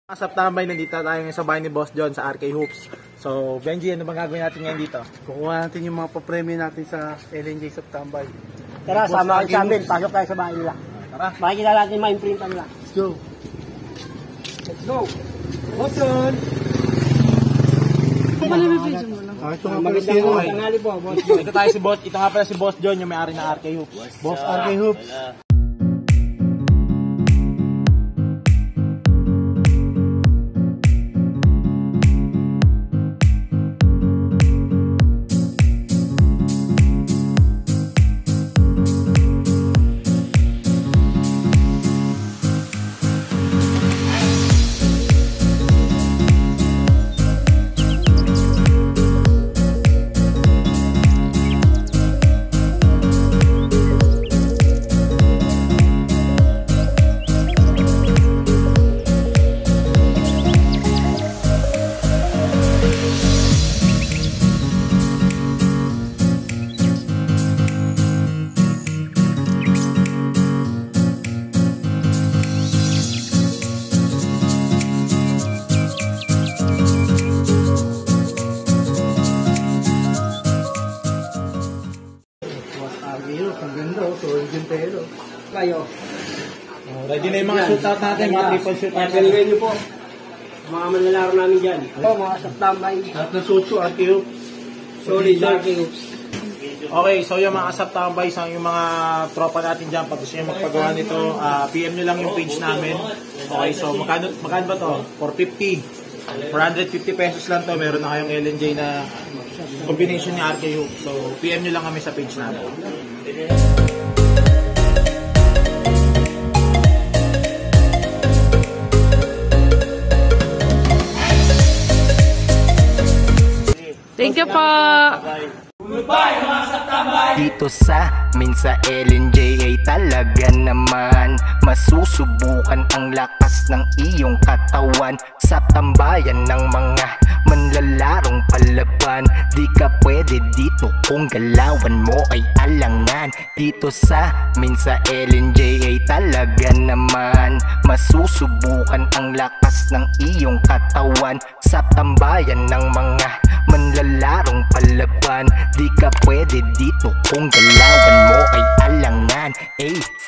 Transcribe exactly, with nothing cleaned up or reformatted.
Asap tambay, nandito tayo ngayon sa bahay ni Boss John sa R K Hoops. So, Benji, ano bang gagawin natin ngayon dito? Kukuha natin yung mga papremyo natin sa L N J Septambay. Tara, sama kayo sa amin. Pasok tayo sa bahay nila. Tara. Makikita natin ma-imprintan nila. Let's go! Let's go! Boss John! Ah, ito nga pala si Magandang Roy. tanghali po, Boss John. Ito tayo si Boss, ito nga pala si Boss John, yung may-ari ng R K Hoops. Boss R K Hoops. Ang ganda, oh. So, yung pero. Kayo. Oh, ready na yung mga shootout natin, mga triple shootout natin. Galingan niyo po. Mga manlalaro namin dyan. Ito, mga Septambay. Lahat ng sutso, R K Hoops. Solid, R K Hoops. Okay, so yung mga asap tambay, sa yung mga tropa natin dyan, pag gusto nyo magpagawa nito, uh, P M nyo lang yung page namin. Okay, so magkano, magkano ba to? four fifty. four fifty pesos lang to, meron na kayong L N J na combination ni R K Hoops. So, P M nyo lang kami sa page namin. Thank you po. Dito sa amin sa L N J ay talaga naman masusubukan ang lakas ng iyong katawan sa tambayan ng mga manlalarong palaban. Di ka pwede dito kung galawan mo ay alangan. Dito sa amin sa L N J ay talaga naman masusubukan ang lakas ng iyong katawan sa tambayan ng mga manlalarong palaban. Di ka pwede dito kung galawan mo ay alangan. Ay,